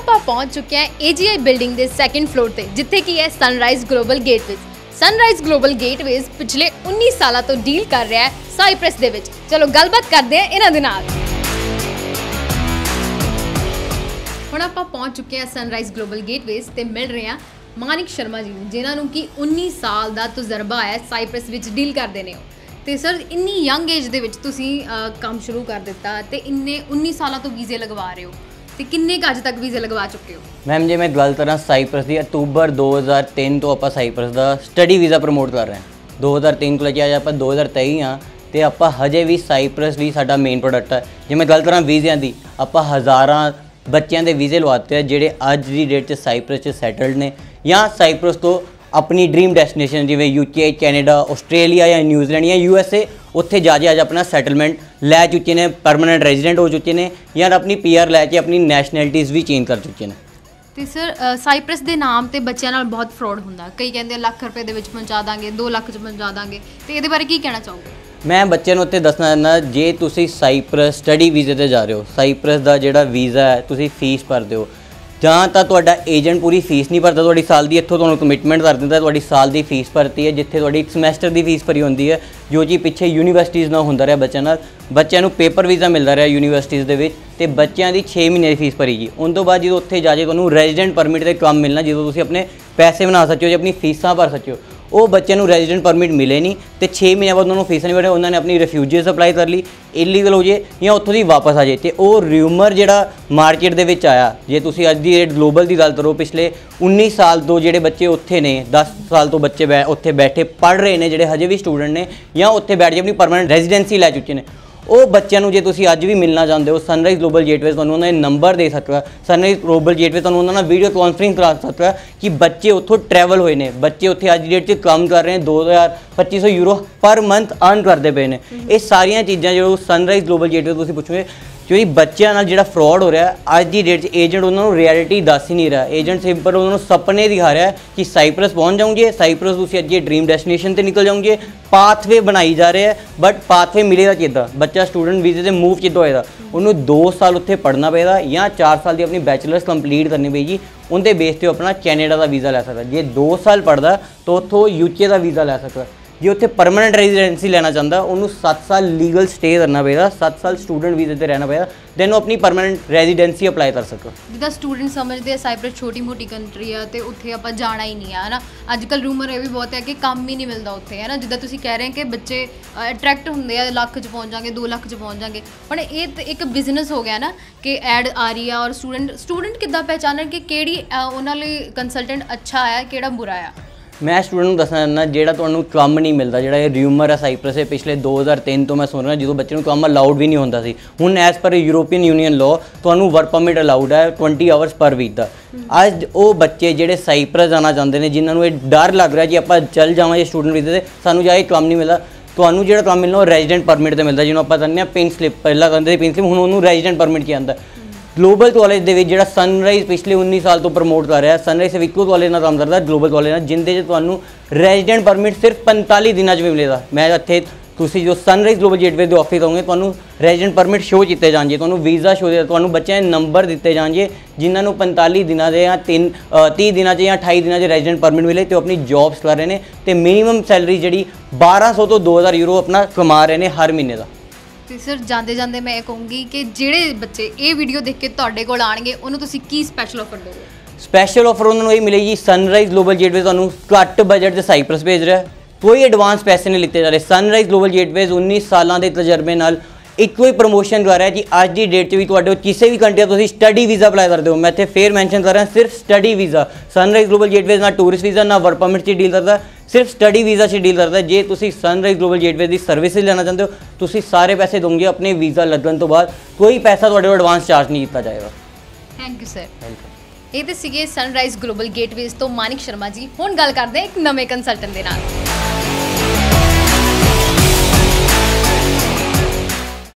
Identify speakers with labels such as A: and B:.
A: ਆਪਾਂ ਪਹੁੰਚ ਚੁੱਕੇ ਹਾਂ AGI ਬਿਲਡਿੰਗ ਦੇ ਸੈਕੰਡ ਫਲੋਰ ਤੇ, ਜਿੱਥੇ ਕੀ ਹੈ Sunrise Global Gateways. Sunrise Global Gateways ਪਿਛਲੇ 19 ਸਾਲਾਂ ਤੋਂ ਡੀਲ ਕਰ ਰਿਹਾ ਹੈ ਸਾਈਪ੍ਰਸ ਦੇ ਵਿੱਚ। ਚਲੋ ਗੱਲਬਾਤ ਕਰਦੇ ਹਾਂ ਇਹਨਾਂ ਦੇ ਨਾਲ। ਹੁਣ ਆਪਾਂ ਪਹੁੰਚ ਚੁੱਕੇ ਹਾਂ ਸਨਰਾਈਜ਼ ਗਲੋਬਲ ਗੇਟਵੇਜ਼ ਤੇ ਮਿਲ ਰਹੇ ਹਾਂ ਮਾਨਿਕ ਸ਼ਰਮਾ ਜੀ ਨੂੰ, ਜਿਨ੍ਹਾਂ ਨੂੰ ਕਿ 19 ਸਾਲ ਦਾ ਤਜਰਬਾ ਹੈ ਸਾਈਪ੍ਰਸ ਵਿੱਚ ਡੀਲ ਕਰਦੇ ਨੇ। ਤੇ ਸਰ ਇੰਨੀ ਯੰਗ ਏਜ ਦੇ ਵਿੱਚ ਤੁਸੀਂ ਕੰਮ ਸ਼ੁਰੂ ਕਰ ਦਿੱਤਾ ਤੇ ਇੰਨੇ 19 ਸਾਲਾਂ ਤੋਂ ਵੀਜ਼ੇ ਲਗਵਾ ਰਹੇ ਹੋ, ਤੇ ਕਿੰਨੇ ਕੁ ਅੱਜ ਤੱਕ ਵੀਜ਼ੇ ਲਗਵਾ ਚੁੱਕੇ ਹੋ? ਮੈਮ
B: ਜੇ ਮੈਂ ਗੱਲ ਕਰਾਂ ਸਾਈਪ੍ਰਸ ਦੀ, ਅਕਤੂਬਰ 2003 ਤੋਂ ਆਪਾਂ ਸਾਈਪ੍ਰਸ ਦਾ ਸਟੱਡੀ ਵੀਜ਼ਾ ਪ੍ਰਮੋਟ ਕਰ ਰਹੇ ਹਾਂ। 2003 ਤੋਂ ਲੈ ਕੇ ਅੱਜ ਆਪਾਂ 2023 ਹਾਂ ਤੇ ਆਪਾਂ ਹਜੇ ਵੀ ਸਾਈਪ੍ਰਸ ਵੀ ਸਾਡਾ ਮੇਨ ਪ੍ਰੋਡਕਟ ਹੈ। ਜੇ ਮੈਂ ਗੱਲ ਕਰਾਂ ਵੀਜ਼ਿਆਂ ਦੀ, ਆਪਾਂ ਹਜ਼ਾਰਾਂ ਬੱਚਿਆਂ ਦੇ ਵੀਜ਼ੇ ਲਵਾਤੇ ਆ ਜਿਹੜੇ ਅੱਜ ਦੀ ਡੇਟ 'ਚ ਸਾਈਪ੍ਰਸ 'ਚ ਸੈਟਲਡ ਨੇ, ਜਾਂ ਸਾਈਪ੍ਰਸ ਤੋਂ ਆਪਣੀ ਡ੍ਰੀਮ ਡੈਸਟੀਨੇਸ਼ਨ ਜਿਵੇਂ UK, ਕੈਨੇਡਾ, ਆਸਟ੍ਰੇਲੀਆ ਜਾਂ ਨਿਊਜ਼ੀਲੈਂਡ ਜਾਂ USA ਉੱਥੇ ਜਾ ਕੇ ਅੱਜ ਆਪਣਾ ਸੈਟਲਮੈਂਟ ਲੈ ਚੁੱਕੇ ਨੇ, ਪਰਮਾਨੈਂਟ ਰੈਜ਼ੀਡੈਂਟ ਹੋ ਚੁੱਕੇ ਨੇ, ਜਾਂ ਆਪਣੀ PR ਲੈ ਕੇ ਆਪਣੀ ਨੈਸ਼ਨੈਲਿਟੀਜ਼ ਵੀ ਚੇਂਜ ਕਰ ਚੁੱਕੇ ਨੇ।
A: ਤੇ ਸਰ ਸਾਈਪ੍ਰਸ ਦੇ ਨਾਮ ਤੇ ਬੱਚਿਆਂ ਨਾਲ ਬਹੁਤ ਫਰੋਡ ਹੁੰਦਾ, ਕਈ ਕਹਿੰਦੇ ਲੱਖ ਰੁਪਏ ਦੇ ਵਿੱਚ ਪਹੁੰਚਾ ਦਾਂਗੇ, 2 ਲੱਖ 'ਚ ਪਹੁੰਚਾ ਦਾਂਗੇ, ਤੇ ਇਹਦੇ ਬਾਰੇ ਕੀ ਕਹਿਣਾ ਚਾਹੋਗੇ?
B: ਮੈਂ ਬੱਚਿਆਂ ਨੂੰ ਉੱਤੇ ਦੱਸਣਾ ਚਾਹੁੰਦਾ, ਜੇ ਤੁਸੀਂ ਸਾਈਪ੍ਰਸ ਸਟੱਡੀ ਵੀਜ਼ੇ ਤੇ ਜਾ ਰਹੇ ਹੋ, ਸਾਈਪ੍ਰਸ ਦਾ ਜਿਹੜਾ ਵੀਜ਼ਾ ਹੈ ਤੁਸੀਂ ਫੀਸ ਭਰਦੇ ਹੋ, ਜਾਂ ਤਾਂ ਤੁਹਾਡਾ ਏਜੰਟ ਪੂਰੀ ਫੀਸ ਨਹੀਂ ਭਰਦਾ ਤੁਹਾਡੀ ਸਾਲ ਦੀ, ਇੱਥੋਂ ਤੁਹਾਨੂੰ ਕਮਿਟਮੈਂਟ ਕਰ ਦਿੰਦਾ ਤੁਹਾਡੀ ਸਾਲ ਦੀ ਫੀਸ ਭਰਤੀ ਹੈ, ਜਿੱਥੇ ਤੁਹਾਡੀ ਇੱਕ ਸਮੈਸਟਰ ਦੀ ਫੀਸ ਭਰੀ ਹੁੰਦੀ ਹੈ, ਜੋ ਕਿ ਪਿੱਛੇ ਯੂਨੀਵਰਸਿਟੀਜ਼ ਨਾਲ ਹੁੰਦਾ ਰਿਹਾ ਬੱਚਿਆਂ ਨਾਲ। ਬੱਚਿਆਂ ਨੂੰ ਪੇਪਰ ਵੀਜ਼ਾ ਮਿਲਦਾ ਰਿਹਾ ਯੂਨੀਵਰਸਿਟੀਜ਼ ਦੇ ਵਿੱਚ, ਤੇ ਬੱਚਿਆਂ ਦੀ 6 ਮਹੀਨੇ ਦੀ ਫੀਸ ਭਰੀ ਗਈ। ਉਸ ਤੋਂ ਬਾਅਦ ਜਦੋਂ ਉੱਥੇ ਜਾ ਕੇ ਤੁਹਾਨੂੰ ਰੈਜ਼ੀਡੈਂਟ ਪਰਮਿਟ 'ਤੇ ਕੰਮ ਮਿਲਣਾ, ਜਦੋਂ ਤੁਸੀਂ ਆਪਣੇ ਪੈਸੇ ਬਣਾ ਸਕੇ ਹੋ ਜਾਂ ਆਪਣੀ ਫੀਸਾਂ ਭਰ ਸਕੇ ਹੋ, ਉਹ ਬੱਚਿਆਂ ਨੂੰ ਰੈਜ਼ੀਡੈਂਟ ਪਰਮਿਟ ਮਿਲੇ ਨਹੀਂ, ਤੇ 6 ਮਹੀਨਿਆਂ ਬਾਅਦ ਉਹਨਾਂ ਨੂੰ ਫੀਸਾਂ ਨਹੀਂ ਭਰੇ, ਉਹਨਾਂ ਨੇ ਆਪਣੀ ਰਿਫਿਊਜੀਸ ਅਪਲਾਈ ਕਰ ਲਈ, ਇਲੀਗਲ ਹੋ ਜੇ ਜਾਂ ਉੱਥੋਂ ਦੀ ਵਾਪਸ ਆ ਜੇ। ਤੇ ਉਹ ਰਿਊਮਰ ਜਿਹੜਾ ਮਾਰਕੀਟ ਦੇ ਵਿੱਚ ਆਇਆ, ਜੇ ਤੁਸੀਂ ਅੱਜ ਦੀ ਰੇਟ ਗਲੋਬਲ ਦੀ ਗੱਲ ਕਰੋ, ਪਿਛਲੇ 19 ਸਾਲ ਤੋਂ ਜਿਹੜੇ ਬੱਚੇ ਉੱਥੇ ਨੇ, 10 ਸਾਲ ਤੋਂ ਬੱਚੇ ਉੱਥੇ ਬੈਠੇ ਪੜ੍ਹ ਰਹੇ ਨੇ, ਜਿਹੜੇ ਹਜੇ ਵੀ ਸਟੂਡੈਂਟ ਨੇ ਜਾਂ ਉੱਥੇ ਬੈਠ ਕੇ ਆਪਣੀ ਪਰਮਾਨੈਂਟ ਰੈਜ਼ੀਡੈਂਸੀ ਲੈ ਚੁੱਕੇ ਨੇ, ਉਹ ਬੱਚਿਆਂ ਨੂੰ ਜੇ ਤੁਸੀਂ ਅੱਜ ਵੀ ਮਿਲਣਾ ਚਾਹੁੰਦੇ ਹੋ, ਸਨਰਾਈਜ਼ ਗਲੋਬਲ ਗੇਟਵੇਜ਼ ਤੁਹਾਨੂੰ ਉਹਨਾਂ ਦੇ ਨੰਬਰ ਦੇ ਸਕਦਾ, ਸਨਰਾਈਜ਼ ਗਲੋਬਲ ਗੇਟਵੇਜ਼ ਤੁਹਾਨੂੰ ਉਹਨਾਂ ਨਾਲ ਵੀਡੀਓ ਕਾਨਫਰੰਸ ਕਰਾ ਸਕਦਾ ਕਿ ਬੱਚੇ ਉੱਥੋਂ ਟਰੈਵਲ ਹੋਏ ਨੇ, ਬੱਚੇ ਉੱਥੇ ਅੱਜ ਦੀ ਡੇਟ 'ਚ ਕੰਮ ਕਰ ਰਹੇ ਨੇ, 2200 ਯੂਰੋ ਪਰ ਮੰਥ ਅਰਨ ਕਰਦੇ ਪਏ ਨੇ। ਇਹ ਸਾਰੀਆਂ ਚੀਜ਼ਾਂ ਜੋ ਸਨਰਾਈਜ਼ ਗਲੋਬਲ ਗੇਟਵੇਜ਼ ਤੁਸੀਂ ਪੁੱਛੋਗੇ, ਕਿਉਂਕਿ ਬੱਚਿਆਂ ਨਾਲ ਜਿਹੜਾ ਫਰੋਡ ਹੋ ਰਿਹਾ ਅੱਜ ਦੀ ਡੇਟ 'ਚ, ਏਜੰਟ ਉਹਨਾਂ ਨੂੰ ਰਿਐਲਿਟੀ ਦੱਸ ਹੀ ਨਹੀਂ ਰਿਹਾ, ਏਜੰਟ ਸਿੰਪਲ ਉਹਨਾਂ ਨੂੰ ਸੁਪਨੇ ਦਿਖਾ ਰਿਹਾ ਕਿ ਸਾਈਪ੍ਰਸ ਪਹੁੰਚ ਜਾਓਗੇ, ਸਾਈਪ੍ਰਸ ਤੁਸੀਂ ਅੱਜ ਇਹ ਡ੍ਰੀਮ ਡੈਸਟੀਨੇਸ਼ਨ ਤੇ ਨਿਕਲ ਜਾਓਗੇ, ਪਾਥਵੇ ਬਣਾਈ ਜਾ ਰਹੇ ਹੈ, ਬਟ ਪਾਥਵੇ ਮਿਲੇਗਾ ਕਿੱਦਾਂ? ਬੱਚਾ ਸਟੂਡੈਂਟ ਵੀਜ਼ੇ ਤੇ ਮੂਵ ਕਿੱਦਾਂ ਹੋਏਗਾ? ਉਹਨੂੰ 2 ਸਾਲ ਉੱਥੇ ਪੜ੍ਹਨਾ ਪਏਗਾ ਜਾਂ 4 ਸਾਲ ਦੀ ਆਪਣੀ ਬੈਚਲਰਸ ਕੰਪਲੀਟ ਕਰਨੀ ਪਏਗੀ, ਉਹਦੇ ਬੇਸ 'ਤੇ ਆਪਣਾ ਕੈਨੇਡਾ ਦਾ ਵੀਜ਼ਾ ਲੈ ਸਕਦਾ। ਜੇ 2 ਸਾਲ ਪੜ੍ਹਦਾ ਤਾਂ ਉੱਥੋਂ UK ਦਾ ਵੀਜ਼ਾ ਲੈ ਸਕਦਾ। ਜੇ ਉੱਥੇ ਪਰਮਾਨੈਂਟ ਰੈਜ਼ੀਡੈਂਸੀ ਲੈਣਾ ਚਾਹੁੰਦਾ, ਉਹਨੂੰ 7 ਸਾਲ ਲੀਗਲ ਸਟੇ ਕਰਨਾ ਪਏਗਾ, 7 ਸਾਲ ਸਟੂਡੈਂਟ ਵੀਜ਼ੇ ਤੇ ਰਹਿਣਾ ਪਏਗਾ, ਦੈਨ ਉਹ ਆਪਣੀ ਪਰਮਾਨੈਂਟ ਰੈਜ਼ੀਡੈਂਸੀ ਅਪਲਾਈ ਕਰ ਸਕਦਾ। ਜਿੱਦਾਂ
A: ਸਟੂਡੈਂਟ ਸਮਝਦੇ ਆ ਸਾਈਪ੍ਰਸ ਛੋਟੀ ਮੋਟੀ ਕੰਟਰੀ ਆ ਤੇ ਉੱਥੇ ਆਪਾਂ ਜਾਣਾ ਹੀ ਨਹੀਂ ਆ, ਹੈ ਨਾ। ਅੱਜ ਕੱਲ੍ਹ ਰੂਮਰ ਇਹ ਵੀ ਬਹੁਤ ਹੈ ਕਿ ਕੰਮ ਹੀ ਨਹੀਂ ਮਿਲਦਾ ਉੱਥੇ, ਹੈ ਨਾ। ਜਿੱਦਾਂ ਤੁਸੀਂ ਕਹਿ ਰਹੇ ਕਿ ਬੱਚੇ ਅਟਰੈਕਟ ਹੁੰਦੇ ਆ, ਲੱਖ 'ਚ ਪਹੁੰਚ ਜਾਗੇ, 2 ਲੱਖ 'ਚ ਪਹੁੰਚ ਜਾਗੇ, ਪਰ ਇਹ ਤਾਂ ਇੱਕ ਬਿਜ਼ਨਸ ਹੋ ਗਿਆ ਨਾ ਕਿ ਐਡ ਆ ਰਹੀ ਆ, ਔਰ ਸਟੂਡੈਂਟ ਕਿੱਦਾਂ ਪਹਿਚਾਨਣ ਕਿ ਕਿਹੜੀ ਉਹਨਾਂ ਲਈ ਕੰਸਲਟੈਂਟ ਅੱਛਾ ਹੈ, ਕਿਹੜਾ ਬੁਰਾ ਆ?
B: ਮੈਂ ਸਟੂਡੈਂਟ ਨੂੰ ਦੱਸਣਾ ਚਾਹੁੰਦਾ, ਜਿਹੜਾ ਤੁਹਾਨੂੰ ਕੰਮ ਨਹੀਂ ਮਿਲਦਾ, ਜਿਹੜਾ ਇਹ ਰਿਊਮਰ ਹੈ ਸਾਈਪ੍ਰਸ ਦੇ ਪਿਛਲੇ 2003 ਤੋਂ ਮੈਂ ਸੁਣ ਰਿਹਾ, ਜਦੋਂ ਬੱਚੇ ਨੂੰ ਕੰਮ ਅਲਾਊਡ ਵੀ ਨਹੀਂ ਹੁੰਦਾ ਸੀ। ਹੁਣ as per European Union law ਤੁਹਾਨੂੰ ਵਰਕ ਪਰਮਿਟ ਅਲਾਊਡ ਹੈ 20 ਆਵਰਸ ਪਰ ਵੀਕ ਦਾ। ਅੱਜ ਉਹ ਬੱਚੇ ਜਿਹੜੇ ਸਾਈਪ੍ਰਸ ਜਾਣਾ ਚਾਹੁੰਦੇ ਨੇ, ਜਿਨ੍ਹਾਂ ਨੂੰ ਇਹ ਡਰ ਲੱਗ ਰਿਹਾ ਕਿ ਆਪਾਂ ਚੱਲ ਜਾਵਾਂਗੇ ਸਟੂਡੈਂਟ ਵੀਜ਼ੇ 'ਤੇ, ਸਾਨੂੰ ਜਾ ਕੇ ਕੰਮ ਨਹੀਂ ਮਿਲਦਾ, ਤੁਹਾਨੂੰ ਜਿਹੜਾ ਕੰਮ ਮਿਲਣਾ ਉਹ ਰੈਜ਼ੀਡੈਂਟ ਪਰਮਿਟ 'ਤੇ ਮਿਲਦਾ, ਜਿਹਨੂੰ ਆਪਾਂ ਕਹਿੰਦੇ ਹਾਂ ਪਿੰਕ ਸਲਿੱਪ। ਪਹਿਲਾਂ ਕਹਿੰਦੇ ਸੀ ਪਿੰਕ ਸਲਿੱਪ, ਹੁਣ ਉਹਨੂੰ ਰੈਜ਼ੀਡੈਂਟ ਪਰਮਿਟ ਕੀ ਆਉਂਦਾ। ਗਲੋਬਲ ਕਾਲਜ ਦੇ ਵਿੱਚ ਜਿਹੜਾ ਸਨਰਾਈਜ਼ ਪਿਛਲੇ 19 ਸਾਲ ਤੋਂ ਪ੍ਰਮੋਟ ਕਰ ਰਿਹਾ, ਸਨਰਾਈਜ਼ ਸਿਰਫ ਇੱਕੋ ਕਾਲਜ ਨਾਲ ਕੰਮ ਕਰਦਾ, ਗਲੋਬਲ ਕਾਲਜ ਨਾਲ, ਜਿੰਦੇ 'ਚ ਤੁਹਾਨੂੰ ਰੈਜ਼ੀਡੈਂਟ ਪਰਮਿਟ ਸਿਰਫ 45 ਦਿਨਾਂ 'ਚ ਵੀ ਮਿਲੇਗਾ। ਮੈਂ ਇੱਥੇ ਤੁਸੀਂ ਜੋ ਸਨਰਾਈਜ਼ ਗਲੋਬਲ ਗੇਟਵੇਜ਼ ਦੇ ਆਫਿਸ ਆਉਂਗੇ, ਤੁਹਾਨੂੰ ਰੈਜ਼ੀਡੈਂਟ ਪਰਮਿਟ ਸ਼ੋਅ ਕੀਤੇ ਜਾਣਗੇ, ਤੁਹਾਨੂੰ ਵੀਜ਼ਾ ਸ਼ੋਅ, ਤੁਹਾਨੂੰ ਬੱਚਿਆਂ ਦੇ ਨੰਬਰ ਦਿੱਤੇ ਜਾਣਗੇ, ਜਿਨ੍ਹਾਂ ਨੂੰ 45 ਦਿਨਾਂ ਦੇ ਜਾਂ 30 ਦਿਨਾਂ 'ਚ ਜਾਂ 28 ਦਿਨਾਂ 'ਚ ਰੈਜ਼ੀਡੈਂਟ ਪਰਮਿਟ ਮਿਲੇ, ਤੇ ਉਹ ਆਪਣੀ ਜੌਬਸ ਕਰ ਰਹੇ ਨੇ, ਤੇ ਮਿਨੀਮਮ ਸੈਲਰੀ ਜਿਹੜੀ 1200 ਤੋਂ 2000 ਯੂਰੋ ਆਪਣਾ ਕਮਾ ਰਹੇ ਨੇ ਹਰ ਮਹੀਨੇ ਦਾ।
A: ਤੇ ਸਰ ਜਾਂਦੇ ਜਾਂਦੇ ਮੈਂ ਇਹ ਕਹੂੰਗੀ ਕਿ ਜਿਹੜੇ ਬੱਚੇ ਇਹ ਵੀਡੀਓ ਦੇਖ ਕੇ ਤੁਹਾਡੇ ਕੋਲ ਆਣਗੇ, ਉਹਨੂੰ ਤੁਸੀਂ ਕੀ ਸਪੈਸ਼ਲ ਆਫਰ ਦਿਓਗੇ? ਸਪੈਸ਼ਲ
B: ਆਫਰ ਉਹਨਾਂ ਨੂੰ ਇਹ ਮਿਲੇਗੀ, ਸਨਰਾਈਜ਼ ਗਲੋਬਲ ਗੇਟਵੇਜ਼ ਤੁਹਾਨੂੰ ਘੱਟ ਬਜਟ 'ਚ ਸਾਈਪ੍ਰਸ ਭੇਜ ਰਿਹਾ, ਕੋਈ ਐਡਵਾਂਸ ਪੈਸੇ ਨਹੀਂ ਲਿੱਤੇ ਜਾ ਰਹੇ। ਸਨਰਾਈਜ਼ ਗਲੋਬਲ ਗੇਟਵੇਜ਼ 19 ਸਾਲਾਂ ਦੇ ਤਜਰਬੇ ਨਾਲ ਇੱਕੋ ਹੀ ਪ੍ਰਮੋਸ਼ਨ ਕਰ ਰਿਹਾ ਕਿ ਅੱਜ ਦੀ ਡੇਟ 'ਚ ਵੀ ਤੁਹਾਡੇ ਕਿਸੇ ਵੀ ਕੰਟਰੀ ਦਾ ਤੁਸੀਂ ਸਟੱਡੀ ਵੀਜ਼ਾ ਅਪਲਾਈ ਕਰਦੇ ਹੋ, ਮੈਂ ਇੱਥੇ ਫੇਰ ਮੈਂਸ਼ਨ ਕਰ ਰਿਹਾ, ਸਿਰਫ study visa. Sunrise Global Gateways ਨਾ ਟੂਰਿਸਟ ਵੀਜ਼ਾ ਨਾ ਵਰਕ ਪਰਮਿਟ 'ਚ ਡੀਲ ਕਰਦਾ, ਸਿਰਫ ਸਟੱਡੀ ਵੀਜ਼ਾ 'ਚ ਡੀਲ ਕਰਦਾ। ਜੇ ਤੁਸੀਂ ਸਨਰਾਈਜ਼ ਗਲੋਬਲ ਗੇਟਵੇਜ਼ ਦੀ ਸਰਵਿਸਿਜ਼ ਲੈਣਾ ਚਾਹੁੰਦੇ ਹੋ, ਤੁਸੀਂ ਸਾਰੇ ਪੈਸੇ ਦੋਗੇ ਆਪਣੇ ਵੀਜ਼ਾ ਲੱਗਣ ਤੋਂ ਬਾਅਦ, ਕੋਈ ਪੈਸਾ ਤੁਹਾਡੇ ਕੋਲ ਐਡਵਾਂਸ ਚਾਰਜ ਨਹੀਂ ਕੀਤਾ ਜਾਏਗਾ।
A: Thank you sir. ਇਹ ਤਾਂ ਸੀਗੇ ਸਨਰਾਈਜ਼ ਗਲੋਬਲ ਗੇਟਵੇਜ਼ ਤੋਂ ਮਾਨਿਕ ਸ਼ਰਮਾ ਜੀ। ਹੁਣ ਗੱਲ ਕਰਦੇ ਹਾਂ ਇੱਕ ਨਵੇਂ ਕੰਸਲਟੈਂਟ ਦੇ ਨਾਲ।